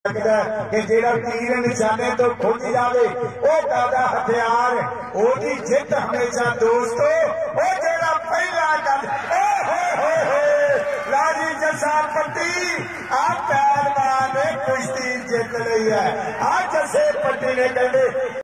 कि जेड़ा तीर निशाने तो खुज जाए वो दादा हथियार ओदी जित हमेशा दोस्तों वो जेड़ा पहला गल राजी जसा पट्टी आप पहलवान ने कुश्ती जित ली है। आज जसे पट्टी ने कहते